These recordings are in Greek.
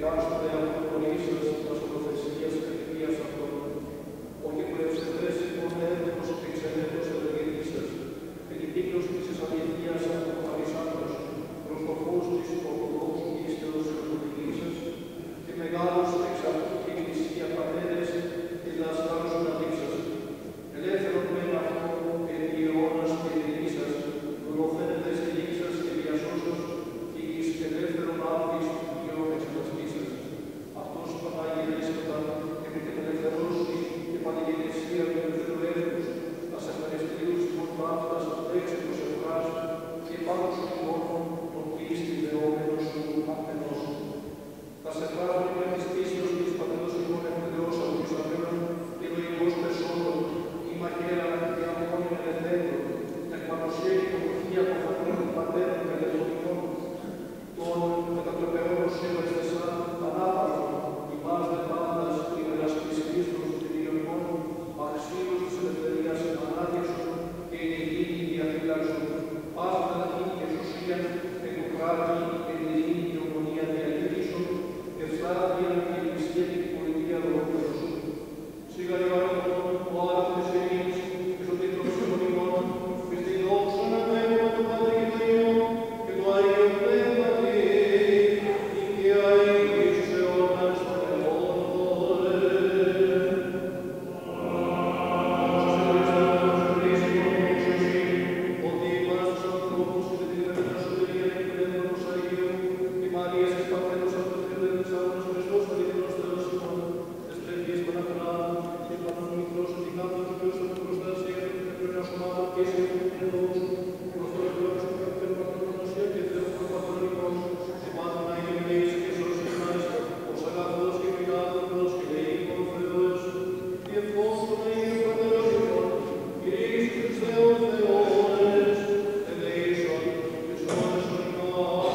εκάστοτε από χωρίσας τας προθεσίας κριτίας αυτών, όχι που ευσεβές υπονέδεκος εξενέτως ευεργετήσας, εν η πίκρος της αληθείας από το Παρισάντος, προς το φως της Ορθοδόξου πίστεως ευεργετήσας, και μεγάλος εξ αυτού και εκκλησία πατέρες, και δασκάλους αναλήψας. Ελεύθερον μεν αυτό, εν ιερώνας και ειρήνησας, δολοφαίνεται στη λήξας και διασώσεως, και εις ελεύθερον άφης του Υιό εξεταστήσας. Αυτός Παναγιελίσματα, ελευθερώσει και πανηγυρεσία του ελεύθερου έθνους, τας ευχαριστήριους των ναύτας έξυπνος ευγάς, και πάνω σου μόνον τον πίστη δεόμενος σου απενός. Τας ευχάζουν με της πίστος της πατρός ημών ευθερεώς αγωνισταμένων και λογικός πεσόντων, η μαχαίρα και αμμόνιν ελευθέρων, εκπανωσία και κοποχή αποφανών πατέρων και ελευθερικών, των μετατροπεών σύμβαστεσαν ανάπαυτων, ημάς δε πάντας ημεραστής Χριστός και διονικών, αξίους της ελευθερίας ανάδειξον και η ειρήνη διαφυλάξον, πάντα αρχήν και σωσίαν, εκοκράτη, εν ειρήνη και ομονία διατήρησον, ευσάρδια και εκκλησία και την πολιτεία δολοφέρωσον. Σίγα λιγαρότων, ο άραθμες ειρήνης, και στον τίτλο των ημών, και στην δόξον ανέμον το Πατρ και το Υιό, και το Άγιο Πνεύμα και αείλης σε αιώνας των αιώνων. Ότι ημάς τους ανθρώπους και την ημέρα σωτηρία και πνεύματος Αγίου, και Μαρίας της Πατρίδος Αυτοθελέντης Άγνος Χριστός αληθινός Θεός ημών, τες πρέφειες Παναγράμμου και Παναγνωμικρός ότι κάτω του Θεός από προστασία και την ευρωνία σωμάτων και σε την δόξου, και προς το ευλόγος του Καπιτέρου Πατρονοσία και Θεού Πατρονικός, και πάντα να γεννήσει και σώσει μας, ως αγαθός και φιλάδελφος και δεϊκόν Θεός, και εφόσον Αγίου Πατέρας ημών, Κυρίης Χριστέ ο Θεός, ελέησον και σώμεσον ημάς.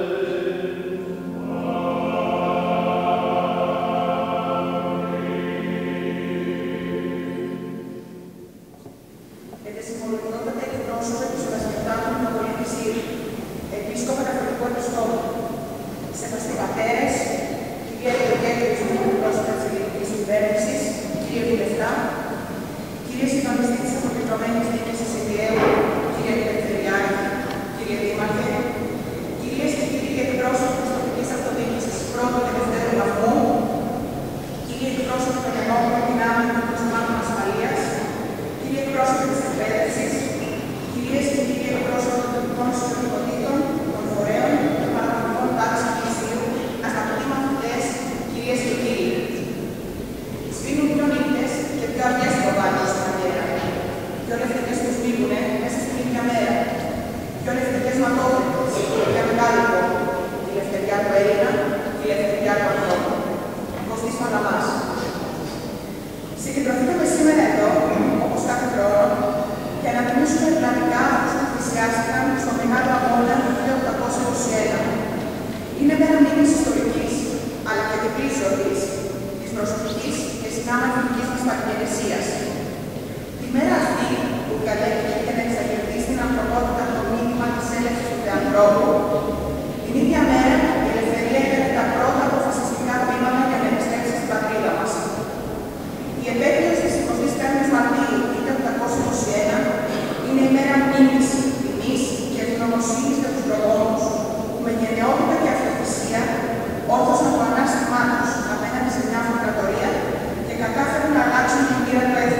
Ετεσυμβολικότατε εκπρόσωπε του Σεβασμιωτάτου Μητροπολίτη Σύρου, Επίσκοπα Καθολικού Επισκόπου, σεβαστοί πατέρες, κυρία Γεωργέλη Ζουμού, πρόσωπα της ελληνικής κυβέρνησης, κύριε Βουλευτά, κύριε Συντονιστή της Αποκεντρωμένης Διοίκησης Αιγαίου, κύριε Ελευθεριάκη, κύριε Δήμαρχε, κυρίες και κύριοι εκπρόσωποι της τοπικής αυτοδιοίκησης πρώτου και δευτέρου βαθμού, κύριοι εκπρόσωποι των ενόπλων δυνάμεων και των σωμάτων ασφαλείας, κύριοι εκπρόσωποι της εκπαίδευσης, κυρίες και κύριοι εκπρόσωποι των τοπικών συλλογικοτήτων, των φορέων, των παραγωγικών τάξεων πλησίου, αγαπητοί μαθητές, κυρίες και κύριοι. Σβήνουν πιο νύχτες και πιο αργές προβάλλουν στην αγέρα. Πιο ελευθερικές που σβήνουνε μέσα στην ίδια μέρα. Πιο ελευθερικές ματώδες, για μεγάλη πόλη. Η ελευθεριά του Έλληνα και η ελευθεριά του ανθρώπου. Κωστής Παναμάς. Συγκεντρωθήκαμε σήμερα εδώ, όπως κάθε χρόνο, για να τιμήσουμε ευλαβικά αυτούς που θυσιάστηκαν στο μεγάλο αγώνα του 1821. Είναι μέρα μνήμης ιστορικής, αλλά και διπλής ζωής, της προσωπικής και συνάμαθητικής μας παρηγενεσίας. Τη μέρα αυτή, που καλέθηκε για να εξαγερθεί στην ανθρωπότητα το μήνυμα της έλευσης του Θεανθρώπου, την ίδια μέρα η ελευθερία έκανε τα πρώτα αποφασιστικά βήματα για να επιστρέψει στην πατρίδα μας. Η επέτειος της 25ης Μαρτίου 1821 είναι η μέρα μνήμης, τιμής και ευγνωμοσύνης για τους προγόνους που με γενναιότητα και αυτοθυσία όρθωσαν το ανάστημά τους απέναντι σε μια αυτοκρατορία και κατάφεραν να αλλάξουν την πείρα του έθνους.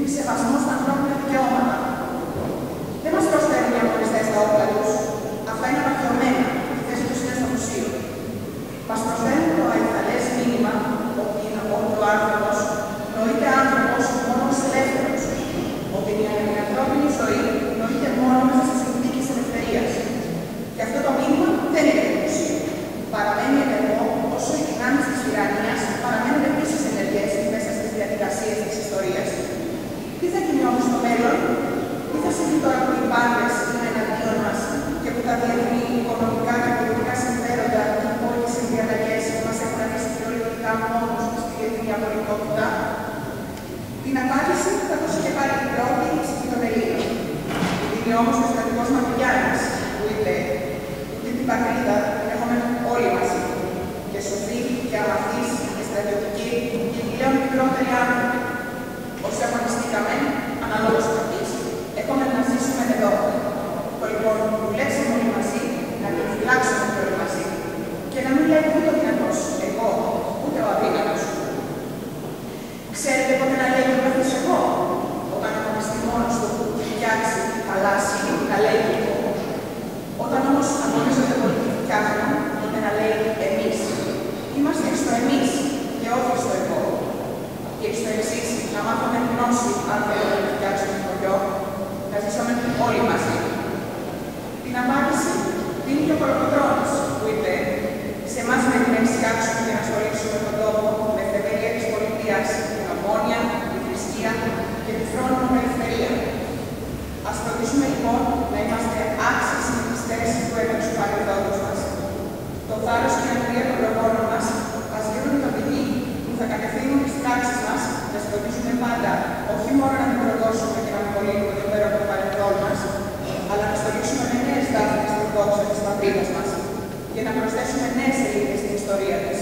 δείχνει σεβασμό στα ανθρώπινα δικαιώματα. Δεν μας προσφέρουν οι αγωνιστές τα όπλα τους, αυτά είναι απαρχαιωμένα, η θέση τους είναι στο μουσείο. Μας προσφέρουν το αϊθαλές μήνυμα ότι ο άνθρωπος νοείται άνθρωπος μόνο ως ελεύθερος, ότι η ανθρώπινη ζωή νοείται μόνο μέσα στις συνθήκες ελευθερίας. Και αυτό το μήνυμα δεν είναι το μουσείο. Παραμένει ενεργό όσο οι δυνάμεις της τυραννίας παραμένουν επίσης ενεργές μέσα στις διαδικασίες της ιστορίας. Τι θα γίνει όμως στο μέλλον, τι θα συμβεί τώρα που οι πάντες είναι εναντίον μας και που τα διεθνή οικονομικά και πολιτικά συμφέροντα και οι πόλεις συνδιαλλαγές μας έχουν αφήσει θεωρητικά μόνους στη διεθνή αγωνικότητα. Την απάντηση θα δώσει και πάλι την πρώτη ψυχή των Ελλήνων. Είναι όμως ο στρατηγός Μαυρογιάννης που είπε ότι την πατρίδα την έχουμε όλοι μαζί. Και σοφοί και αμαθείς και στρατιωτικοί και πλέον μικρότεροι άνθρωποι. Όσοι αγωνιστήκαμε, αναλόγως αυτής, έχουμε να ζήσουμε εδώ. Το λοιπόν δουλέψουμε όλοι μαζί, να την φυλάξουμε και όλοι μαζί. Και να μην λέει ούτε ο δυνατός εγώ, ούτε ο αδύνατος. Ξέρετε πότε να λέει ο καθής εγώ, όταν αγωνιστεί μόνος του και φτιάξει, χαλάσει, να λέει εγώ. Όταν όμως αγωνίζονται πολύ και φτιάχνουν, τότε να λέει εμείς. Είμαστε στο εμείς και όχι στο εγώ. Και στο εξής, να μάθουμε γνώση αν θέλουμε να φτιάξουμε το χωριό, να ζήσουμε όλοι μαζί. Την απάντηση δίνει και ο Κολοκοτρώνης που είπε σε εμάς να την εξιάξουμε και να στολίξουμε τον τόπο με θεμελία της πολιτείας, την ομόνοια, τη θρησκεία και τη φρόνιμη ελευθερία. Ας φροντίσουμε λοιπόν να είμαστε άξιοι συνεχιστές του έμεξου παρελθόντος μας. Το θάρρος και η αγωνία των προγόνων μας ας γίνουν το ποινή που θα κατευθύνουν τις πράξεις μας, να φροντίσουμε πάντα όχι μόνο να μην προδώσουμε και να απολύτουμε το πέρα από το παρελθόν μας, αλλά να στολίξουμε με νέες δάφνες στην δόξα της πατρίδας μας και να προσθέσουμε νέες σελίδες στην ιστορία της.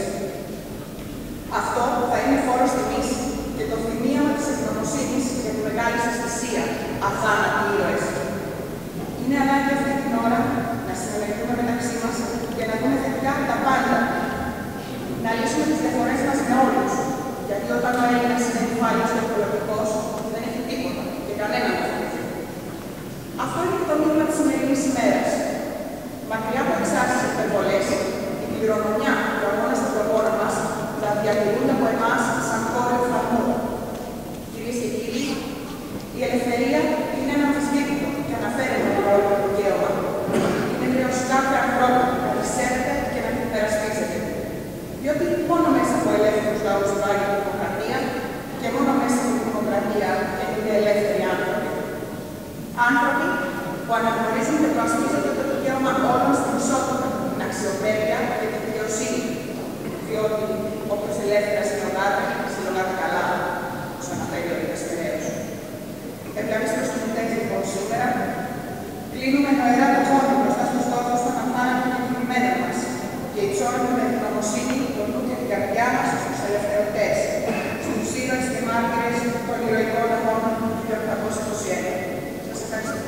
Αυτό θα είναι φόρος τιμής και το θυμίαμα της ευγνωμοσύνης για τη μεγάλη σας θυσία, αθάνατοι ήρωες. Είναι ανάγκη αυτή την ώρα να συνεργαστούμε μεταξύ μας και να δούμε θετικά τα πάντα. Να λύσουμε τις διαφορές μας με όλους, γιατί όταν ο Έλληνας είναι νυφάλιος και οικολογικός, δεν έχει τίποτα και κανέναν δεν θα έχει. Αυτό είναι και το μήνυμα της σημερινής ημέρας. Μακριά από εξάρτητες υπερβολές, η κληρονομιά του αγώνα στον προπόρο μας θα διατηρούνται από εμάς σαν χώρο οφθαλμού. Κυρίες και κύριοι, η ελευθερία είναι ένα αμφισβήτητο και αναφέρεται το όλο το δικαίωμα. Είναι χρέος κάθε ανθρώπου να τη σέβεται και να την υπερασπίζεται. Διότι μόνο μέσα από ελεύθερους λαούς υπάρχει η δημοκρατία και μόνο μέσα από τη δημοκρατία είναι ελεύθεροι άνθρωποι. Άνθρωποι που αναγνωρίζουν και προασπίζονται το δικαίωμα όλων στην ισότητα, την αξιοπρέπεια και την δικαιοσύνη. Διότι όποιος ελεύθερα συλλογάται καλά, όπως αναφέρει ο Δικαστηρέος. Ευλαβείς προς την λοιπόν σήμερα, κλείνουμε νοερά το χώρο μπροστά στους στόχους των αθάνατων και κινημένων μας και υψώνουμε με την νομοσύνη, το νου και την καρδιά μας στους ελευθερωτές, στους ήρωες και μάρτυρες των ηρωικών αγώνων του 1821. Σας ευχαριστώ.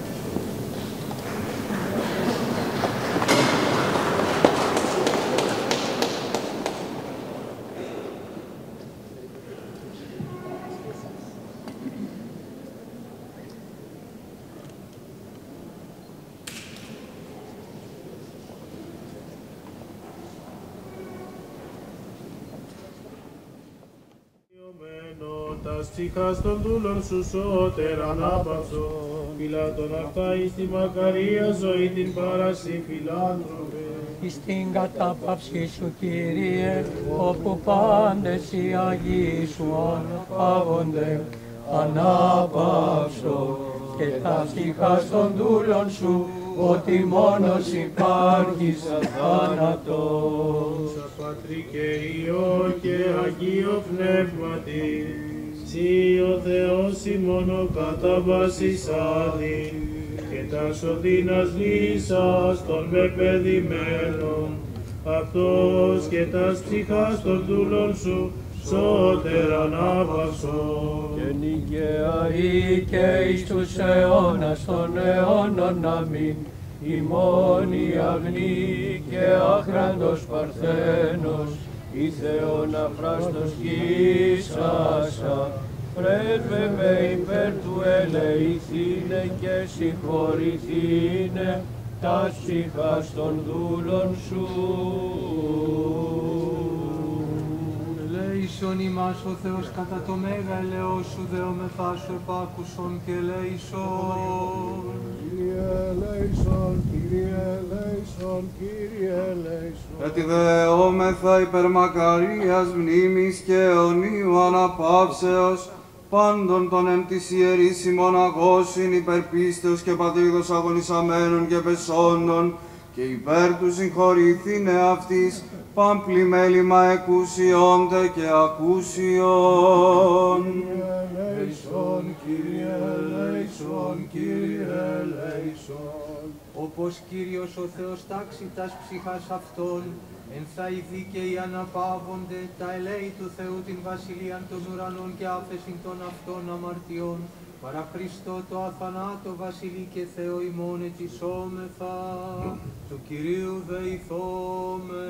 Τα στίχα των δούλων σου σώτερα ανάπαυσο, φυλάτων αυτά εις τη μακαρία ζωή την παρασύ φιλάνθρωπε. Εις την κατάπαυση σου, Κύριε, όπου πάντες οι Αγίοι σου αναπαύονται, ανάπαυσο και τα στίχα των δούλων σου, ότι μόνος υπάρχεις αθάνατος. Σα Πατρί και Υιό και Αγίο Πνεύματι, Συ ο Θεός ημών κατά βάσης άδει, και τα σωδίνας λύσας των με παιδημένων, αυτός και τα ψυχάς των δούλων σου, σώτερα ανάπαυσον. Και νικαία και εις τους αιώνας των αιώνων αμήν, ημών η αγνή και άχραντος Παρθένος, η Θεόν αφράστος γης άσα, πρέσβευε υπέρ του ελεηθήνε και συγχωρηθήνε τας ψυχάς των δούλων σου. Ελέησον ημάς ο Θεός κατά το μέγα ελεός σου, δεόμεθά σου επάκουσον και ελέησον. Κύριε ελέησον, Κύριε ελέησον, Κύριε ελέησον. Έτσι δεόμεθα υπερμακαρίας μνήμης και αιωνίου αναπαύσεως πάντων των εν της ιερής ημών αγώσιν υπερπίστεως και πατρίδος αγωνισαμένων και πεσόντων και υπέρ του συγχωρηθήνε αυτής παμπλημέλημα εκούσιόντε και ακούσιον. Κύριε ελέησον, Κύριε ελέησον, Κύριε ελέησον. Όπως Κύριος ο Θεός τάξει τας ψυχάς αυτών, εν θα οι δίκαιοι αναπαύονται τα ελέη του Θεού την βασιλείαν των ουρανών και άφεσιν των αυτών αμαρτιών. Παρά Χριστό το αθανάτο βασιλεί και Θεό ημών ετισόμεθα, του Κυρίου δεηθώμε.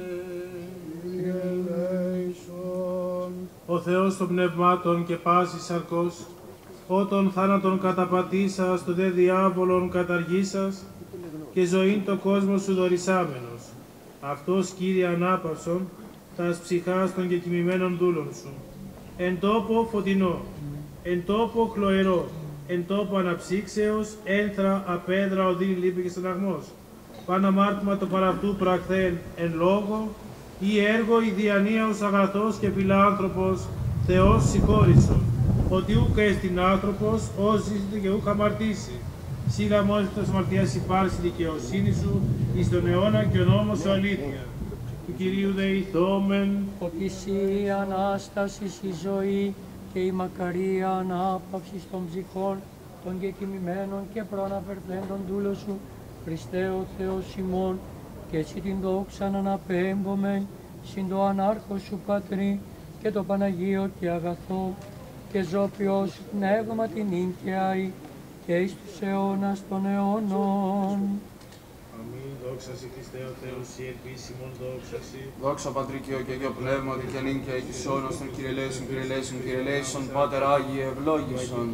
Κύριε ελέησον. Ο Θεός των πνευμάτων και πάσης σαρκός, ότον θάνατον καταπατήσας, το δε διάβολον καταργήσας, και ζωήν το κόσμο σου δωρησάμενος. Αυτός, Κύριε ανάπαυσον, τας ψυχάς των κεκοιμημένων δούλων σου. Εν τόπο φωτεινό, εν τόπο χλωερό, εν τόπο αναψύξεως, ένθρα, απέδρα, οδύνη, λύπη και στεναγμός. Παν αμάρτημα το παραυτού πραχθέν εν λόγω, ή έργο η διανοίαος αγαθός και φιλάνθρωπος, Θεός συγχώρησον, ότι ούκ έστιν άνθρωπος, ως ζήσεται και ούκ αμαρτήσει. Σίγα μόλις τος αμαρτίας υπάρξει δικαιοσύνη σου, εις τον αιώνα και ο νόμος σου αλήθεια. Του Κυρίου δεηθόμεν, Ότι εσύ η Ανάστασης, η ζωή και η μακαρία ανάπαυση των ψυχών των κεκοιμημένων και προαναφερθέντων δούλων σου, Χριστέ ο Θεός ημών, και εσύ την δόξαν αναπέμπομεν, συν το ανάρχο σου Πατρί και το Παναγίο και αγαθό, και ζώπιος πνεύμα την ίνκαιαη, και εις τους αιώνας των αιώνων. αμήν, δόξα σοι Χριστέ ο Θεός, η επίσημον δόξα σοι. Δόξα Πατρί και Υιό και Πνεύματι και νυν και εις τους αιώνας των Κύριε ελέησον, Κύριε ελέησον, Κύριε ελέησον, Πάτερ Άγιε ευλόγησον.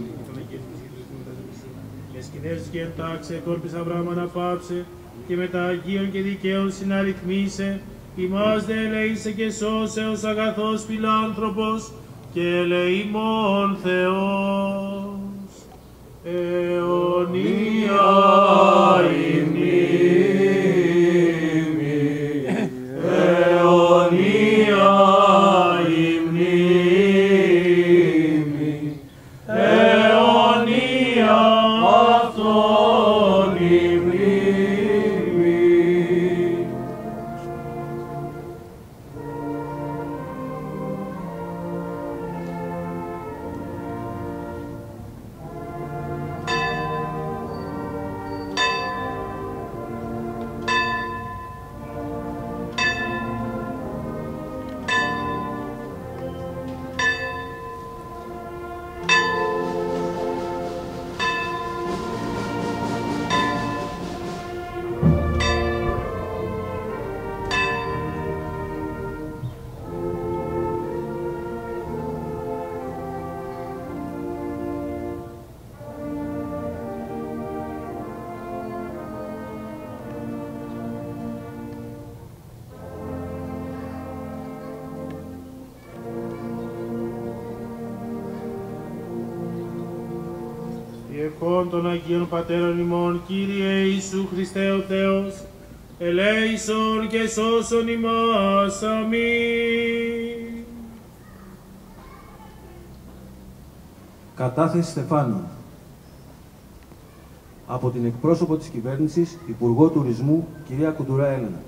Και σκηνές και εντάξε, κόρπης Αβραάμ αναπάψε, και με τα Αγίων και Δικαίων συναρρυθμίσε, ημάς δε ελεήσε και σώσεως αγαθός φιλάνθρωπος, και ελεήμων Θεός. Αιωνία η μνήμη, αιωνία η μνήμη, αιωνία αυτόν η μνήμη. Ευχών των Αγίων Πατέρων ημών, Κύριε Ιησού Χριστέ ο Θεός, ελέησον και σώσον ημάς. Αμήν. Κατάθεση Στεφάνου. Από την εκπρόσωπο της κυβέρνησης, Υπουργό Τουρισμού, κυρία Κουντουρά Έλενα.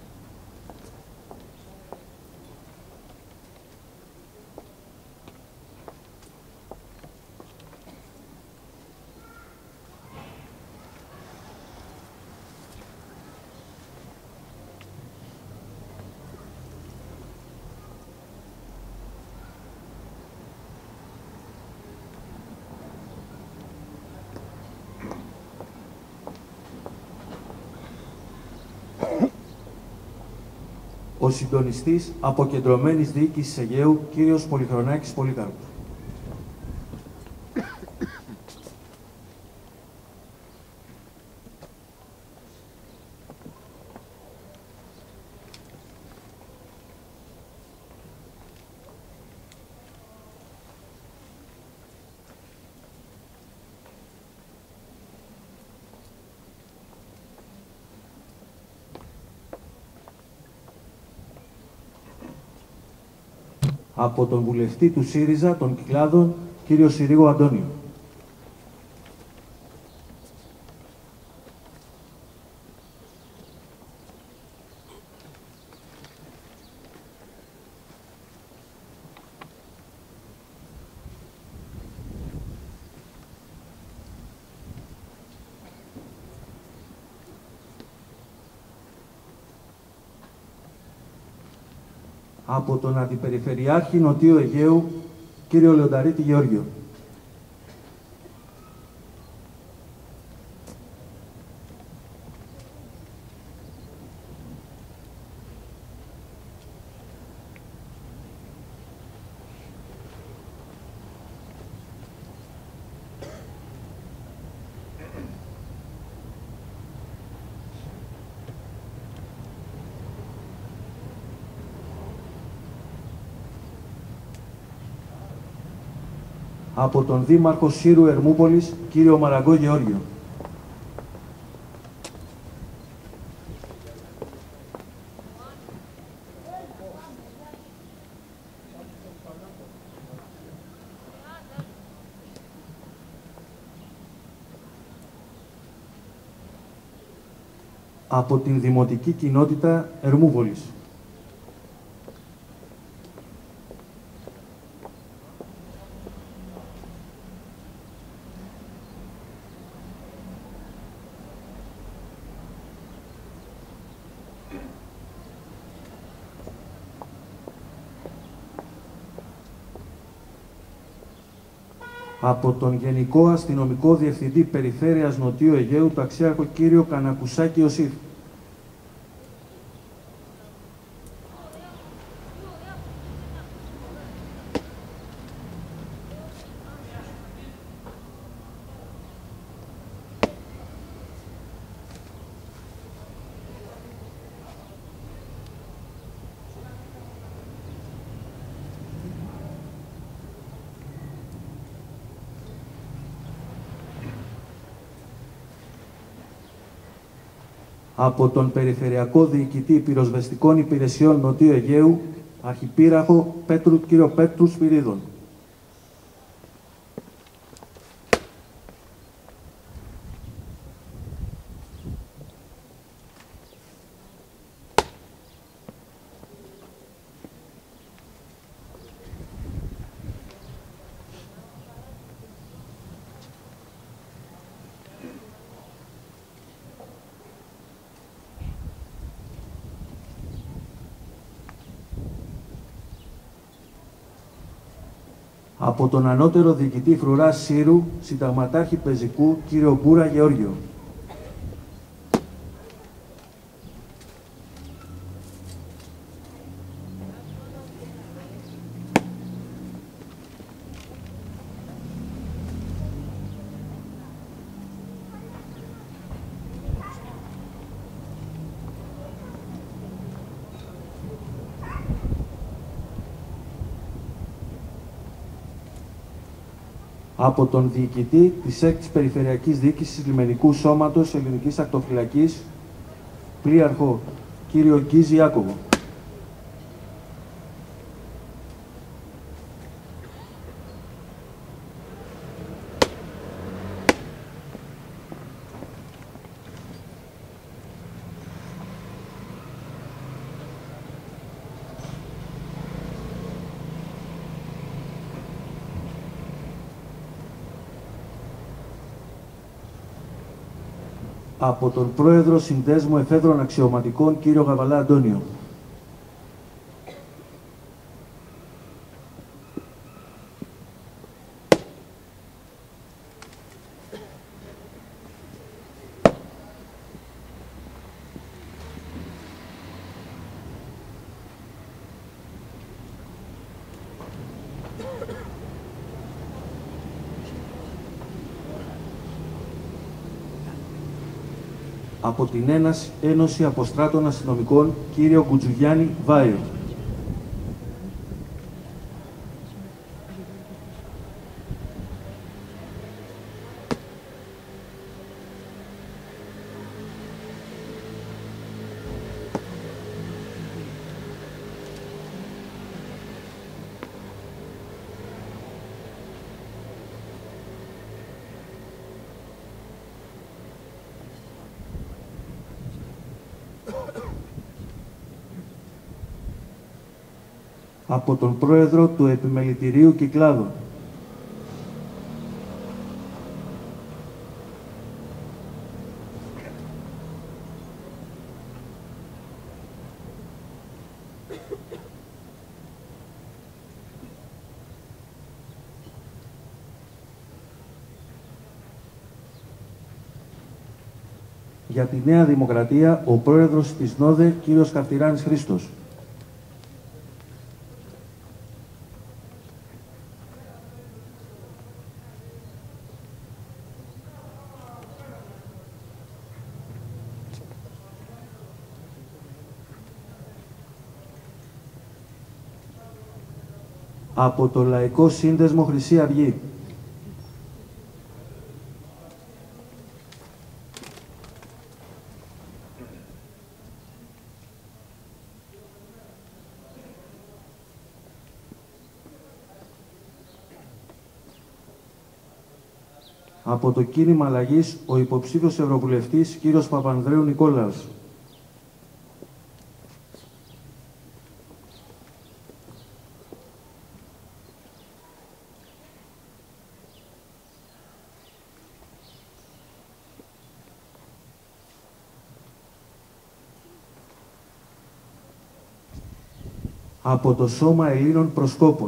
Ο συντονιστής Αποκεντρωμένης Διοίκησης Αιγαίου, κύριος Πολυχρονάκης Πολύκαρπος. Από τον βουλευτή του ΣΥΡΙΖΑ των Κυκλάδων, κύριο Συρίγο Αντώνιο. Από τον Αντιπεριφερειάρχη Νοτιού Αιγαίου, κύριο Λεονταρίτη Γεώργιο. Από τον Δήμαρχο Σύρου Ερμούπολης, κύριο Μαραγκό Γεώργιο. Από την Δημοτική Κοινότητα Ερμούπολης. Από τον Γενικό Αστυνομικό Διευθυντή Περιφέρειας Νοτιού Αιγαίου, ταξίαρχο κύριο Κανακουσάκη Ιωσήφ. Από τον Περιφερειακό Διοικητή Πυροσβεστικών Υπηρεσιών Νοτιού Αιγαίου, Αρχιπύραχο κύριο Πέτρου Σπυρίδων. Από τον Ανώτερο Διοικητή Φρουράς Σύρου, Συνταγματάρχη Πεζικού, κύριο Μπούρα Γεώργιο. Από τον Διοικητή της 6ης Περιφερειακής Διοίκησης Λιμενικού Σώματος Ελληνικής Ακτοφυλακής, Πλοίαρχο κύριο Γκίζη Ιάκωβο. Από τον Πρόεδρο Συνδέσμου Εφέδρων Αξιωματικών, κύριο Γαβαλά Αντώνιο. Από την Ένωση Αποστράτων Αστυνομικών, κύριο Κουτζουγιάννη Βάιο. από τον Πρόεδρο του Επιμελητηρίου Κυκλάδων, για τη Νέα Δημοκρατία, ο Πρόεδρος της ΝΟΔΕ, κ. Καυτηράνης Χρήστος. Από το Λαϊκό Σύνδεσμο Χρυσή Αυγή, από το Κίνημα Αλλαγής, ο υποψήφιος Ευρωβουλευτής κ. Παπανδρέου Νικόλαος. Από το Σώμα Ελλήνων Προσκόπων,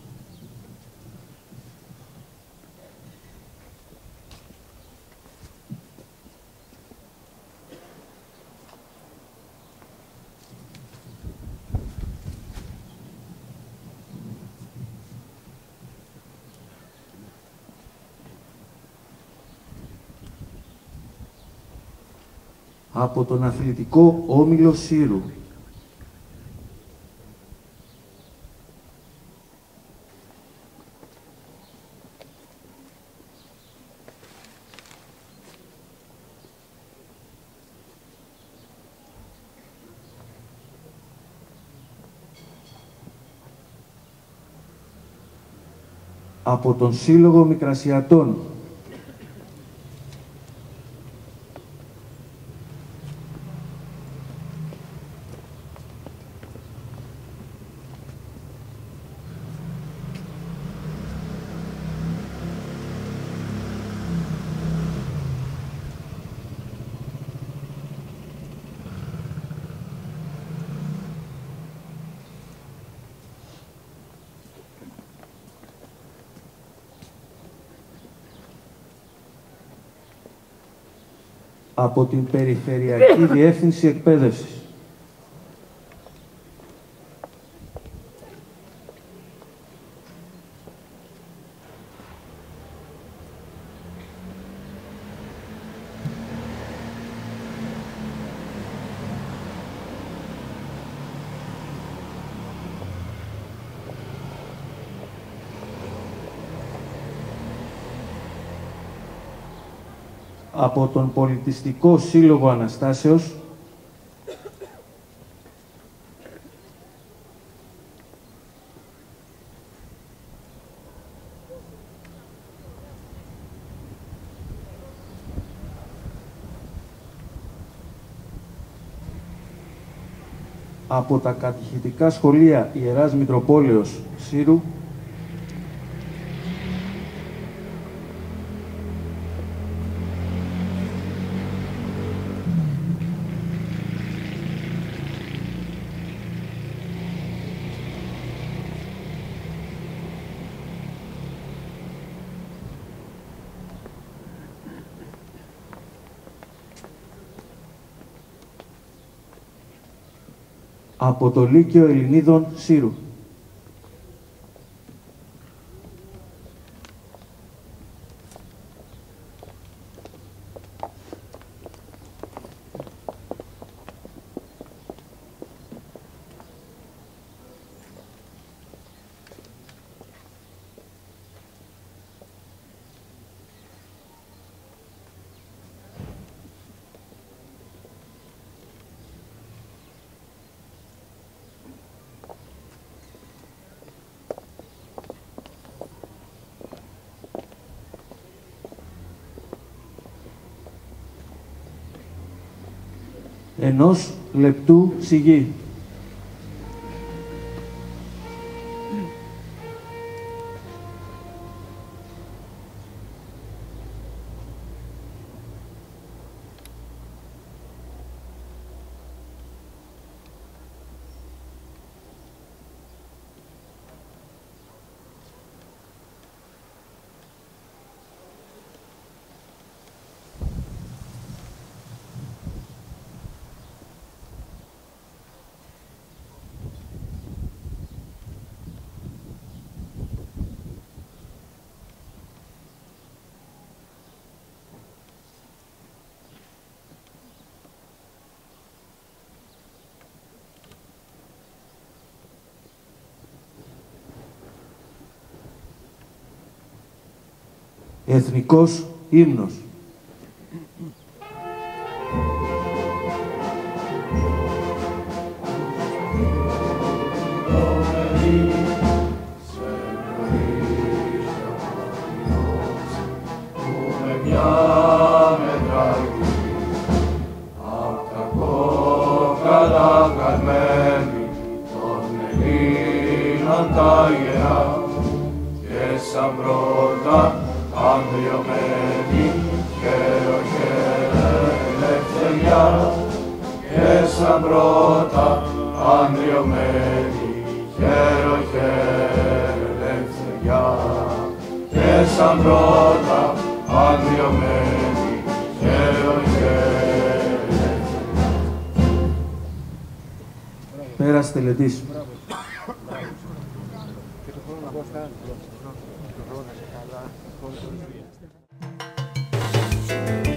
από τον Αθλητικό Όμιλο Σύρου, από τον Σύλλογο Μικρασιατών, από την Περιφερειακή Διεύθυνση Εκπαίδευσης, από τον Πολιτιστικό Σύλλογο Αναστάσεως, από τα κατηχητικά σχολεία Ιεράς Μητροπόλεως Σύρου, από το Λύκειο Ελληνίδων Σύρου, ενός λεπτού σιγή. Εθνικός ύμνος. Τα γερά και σαν πρώτα ανδριωμένη ελευθεριά και σαν πρώτα ανδριωμένη ελευθεριά και σαν πρώτα ανδριωμένη ελευθεριά. Πέρας τελετής. Καλά.